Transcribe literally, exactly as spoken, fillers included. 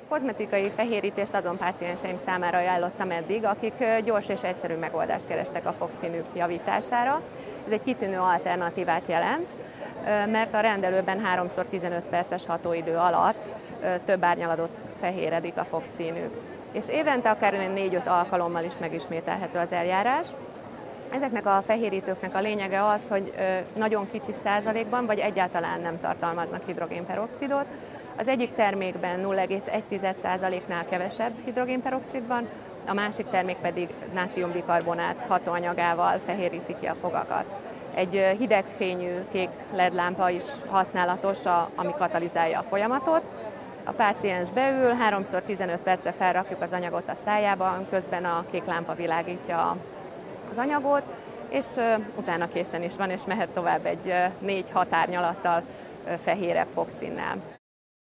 Kozmetikai fehérítést azon pácienseim számára ajánlottam eddig, akik gyors és egyszerű megoldást kerestek a fogszínük javítására. Ez egy kitűnő alternatívát jelent, mert a rendelőben háromszor tizenöt perces hatóidő alatt több árnyalatot fehéredik a fogszínük. És évente akár négy-öt alkalommal is megismételhető az eljárás. Ezeknek a fehérítőknek a lényege az, hogy nagyon kicsi százalékban vagy egyáltalán nem tartalmaznak hidrogénperoxidot. Az egyik termékben nulla egész egy százaléknál kevesebb hidrogénperoxid van, a másik termék pedig nátriumbikarbonát hatóanyagával fehéríti ki a fogakat. Egy hidegfényű kék el é dé lámpa is használatos, ami katalizálja a folyamatot. A páciens beül, háromszor tizenöt percre felrakjuk az anyagot a szájába, közben a kék lámpa világítja az anyagot, és utána készen is van, és mehet tovább egy négy-hat árnyalattal fehérebb fogszínnel.